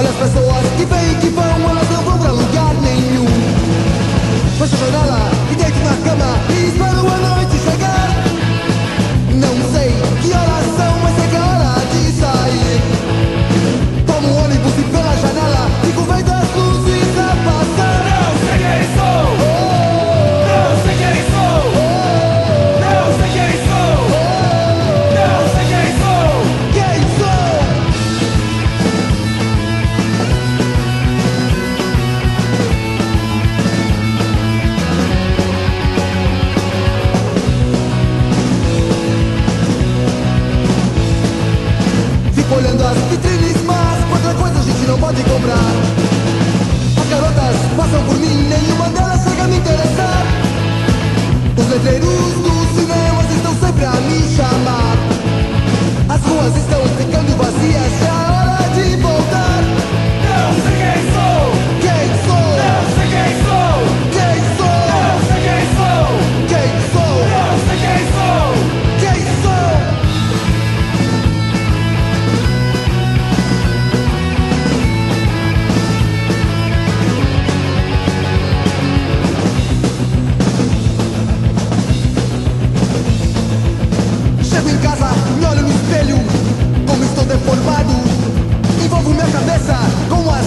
as pessoas que vêm e que vão, elas não vão pra lugar nenhum. Fecho a janela e deito na cama e espero a noite chegar. Não sei que horas são, mas sei que é hora de sair. Tomo um ônibus e pela janela fico vendo as luzes a passar. Não sei quem sou, não sei quem sou, não sei quem sou, não sei quem sou. Quem sou? Fico olhando as vitrines, mas quanta coisa a gente não pode comprar. As garotas passam por mim, nenhuma delas chega a me interessar. Os letreiros dos cinemas estão sempre a me chamar. As ruas estão ficando vazias, já é hora de voltar. Não sei quem sou, Quem sou? não sei quem sou, Quem sou? não sei quem sou, Quem sou? não sei quem sou. Quem sou? Chego em casa, me olho no espelho, como estou deformado. Envolvo minha cabeça com